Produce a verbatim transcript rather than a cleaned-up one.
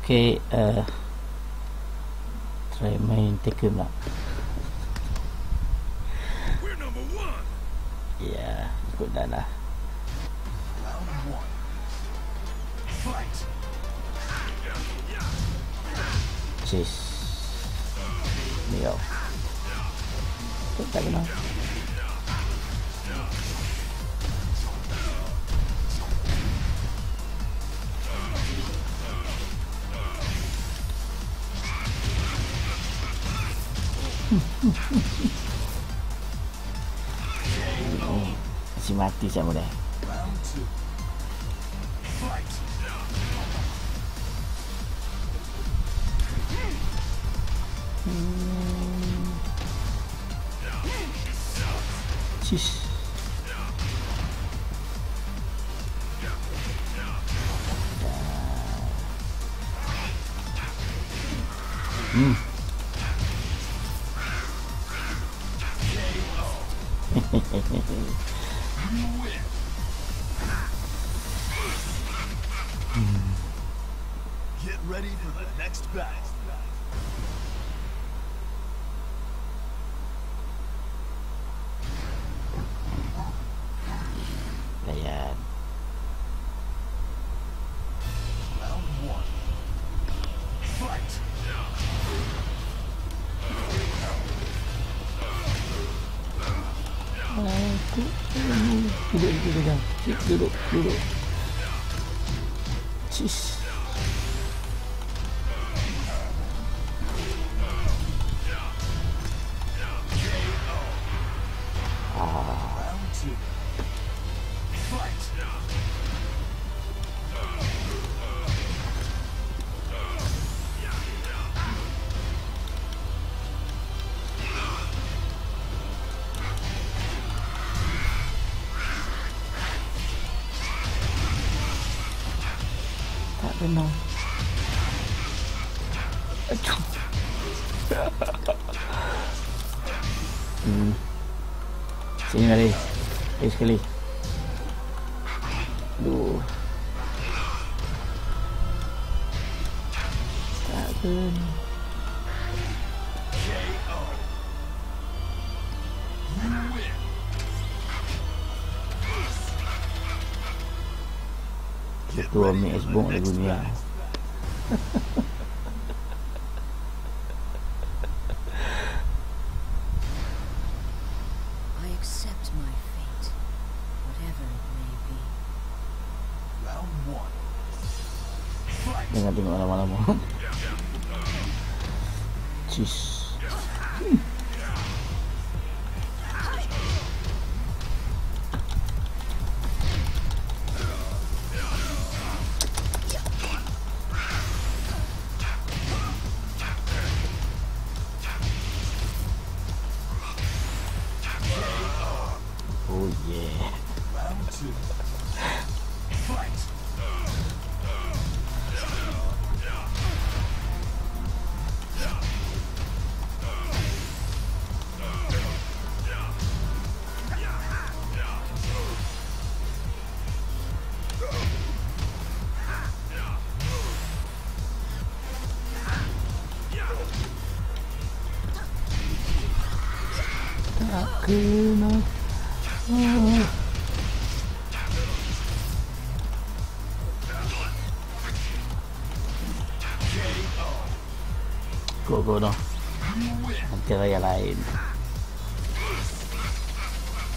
Okay, uh, try main taker pula. Ya, yeah, ikut dah lah. Chase. Ni kau. Tak tak kena. Masih mati sama dah. Hmm. Cis. Hmm. Get ready for the next battle. Layan. Round one. Fight. Aku duduk duduk dah. Duduk duduk. Cis. Round two. Fight. Tak kena. Aduh. Hmm. Sini lari. Lari sekali. Aduh. Tak kena. Itu ambil Xbox lagu ni lah. I accept my fate, whatever it may be. Round one. Fight. Jangan tengok lama-lama. Cis. Oh yeah. Round two. Fight. Tak kena. Ah. Go go dah. Nanti raya lain.